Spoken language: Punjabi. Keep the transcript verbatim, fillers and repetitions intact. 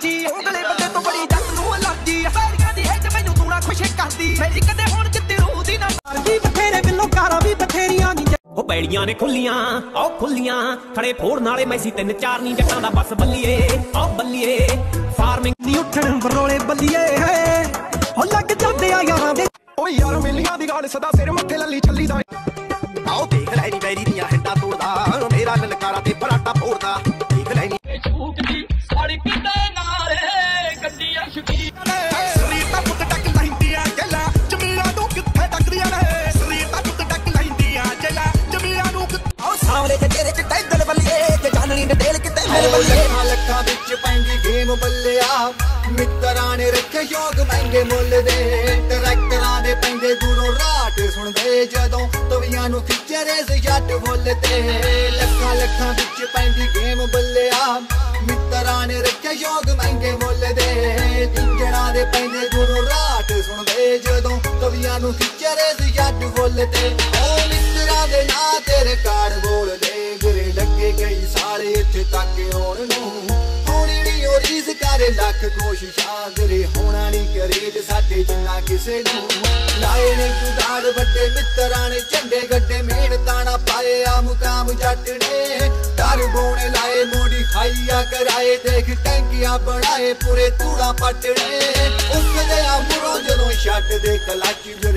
ਮਰਜੀ ਉਗਲੇ ਬੰਦੇ ਤੋਂ ਬੜੀ ਜੱਟ ਨੂੰ ਅਲਰਜੀ ਸਾਰੀਆਂ ਦੀ ਹੇਜ ਮੈਨੂੰ ਤੂੰ ਨਾ ਖੁਸ਼ ਕਰਦੀ ਮੇਰੀ ਕਦੇ ਹੁਣ ਜਿੱਤੇ ਰੂਹ ਦੀ ਨਾ ਮਾਰਦੀ ਬਥੇਰੇ ਬਿੱਲੋ ਕਾਰਾਂ ਵੀ ਬਥੇਰੀਆਂ ਨੀ ਉਹ ਪੈੜੀਆਂ ਨੇ ਖੁੱਲੀਆਂ ਆਓ ਖੁੱਲੀਆਂ ਖੜੇ ਫੋੜਨ ਵਾਲੇ ਮੈਸੀ ਤਿੰਨ ਚਾਰ ਨੀ ਜੱਟਾਂ ਦਾ ਬਸ ਬੱਲੀਏ ਆਓ ਬੱਲੀਏ ਫਾਰਮਿੰਗ ਨੀ ਉੱਠਣ ਬਰੋਲੇ ਬੱਲੀਏ ਹੋ ਲੱਗ ਜਾਂਦੇ ਆ ਯਾਰਾਂ ਦੇ ਓ ਯਾਰ ਮਿਲੀਆਂ ਦੀ ਗੱਲ ਸਦਾ ਸਿਰ ਮੱਥੇ ਲੱਲੀ ਚੱਲੀ ਦਾ ਆਓ ਦੇਖ ਲੈ ਨੀ ਬੈਰੀ ਦੀਆਂ ਹਿੱਟਾਂ ਤੋੜਦਾ ਮੇਰਾ ਲਲਕਾਰਾ ਤੇ ਪਰਾਟਾ ਫੋੜਦਾ ਦੇਖ ਲੈ ਨੀ ਝੂਕ ਦੀ ਸਾੜੀ ਕਿਤੇ ਨਾਲੇ ਗੱਡੀਆਂ ਸ਼ੁਕੀ ਸਰੀਰ ਦਾ ਪੁੱਤ ਟੱਕ ਲੈਂਦੀਆਂ ਜੱਲਾ ਜਮੀਲਾਂ ਨੂੰ ਕਿੱਥੇ ਟੱਕਰੀਆਂ ਨੇ ਸਰੀਰ ਦਾ ਪੁੱਤ ਟੱਕ ਲੈਂਦੀਆਂ ਜੱਲਾ ਜਮੀਲਾਂ ਨੂੰ ਆਓ ਸਾਹਮਣੇ ਤੇ ਤੇਰੇ ਚ ਟੈਂਦਲ ਬੱਲੀਏ ਤੇ ਜਾਨਣੀ ਦੇ ਦਿਲ ਕਿਤੇ ਮੇਰੇ ਬੱਲੀਏ ਲੱਖਾਂ ਵਿੱਚ ਪੈਂਦੀ ਗੇਮ ਬੱਲਿਆ ਮਿੱਤਰਾਂ ਨੇ ਰੱਖੇ ਯੋਗ ਮਹਿੰਗੇ ਮੁੱਲ ਦੇ ਟਰੈਕਟਰਾਂ ਦੇ ਪੈਂਦੇ ਦੂਰੋਂ ਰਾਟ ਸੁਣਦੇ ਜਦੋਂ ਤਵੀਆਂ ਨੂੰ ਖਿੱਚੇ ਰੇਸ ਜੱਟ ਫੁੱਲ ਤੇ ਲੱਖਾਂ ਲੱਖਾਂ ਵਿੱਚ ਪੈਂਦੀ ਗੇਮ ਬੱਲਿਆ ਮਿੱਤਰਾਂ ਨੇ ਰੱਖੇ ਯੋਗ ਮਹਿੰਗੇ ਮੁੱਲ ਦੇ ਟਿੰਜਰਾਂ ਦੇ ਪੈਂਦੇ ਦੂਰੋਂ ਰਾਟ ਸੁਣਦੇ ਜਦੋਂ ਤਵੀਆਂ ਨੂੰ ਖਿੱਚੇ ਰੇਸ ਜੱਟ ਫੁੱਲ ਤੇ ਉਹ ਮਿੱਤਰਾਂ ਦੇ ਨਾਂ ਤੇਰੇ ਕਾਰਡ ਬੋਲਦੇ ਗਰੇ ਲੱਗੇ ਕਈ ਸਾਰੇ ਇੱਥੇ ਤੱਕ ਆਉਣ ਨੂੰ ਰੀਸ ਕਰੇ ਲੱਖ ਕੋਸ਼ਿਸ਼ਾਂ ਕਰੇ ਹੋਣਾ ਨਹੀਂ ਕਰੇ ਸਾਡੇ ਜਿੰਨਾ ਕਿਸੇ ਨੂੰ ਲਾਏ ਨੇ ਜੁਗਾੜ ਵੱਡੇ ਮਿੱਤਰਾਂ ਨੇ ਝੰਡੇ ਗੱਡੇ ਮਿਹਨਤਾਂ ਨਾ ਪਾਏ ਆ ਮੁਕਾਮ ਜੱਟ ਨੇ ਡਰ ਬੋਣੇ ਲਾਏ ਮੋਡੀ ਖਾਈਆ ਕਰਾਏ ਦੇਖ ਟੈਂਕੀਆਂ ਬਣਾਏ ਪੂਰੇ ਤੂੜਾ ਪੱਟਣੇ ਉੱਠਦੇ ਆ ਮੁਰੋਂ ਜਦੋਂ ਛੱਡ ਦੇ ਕਲਾਚੀ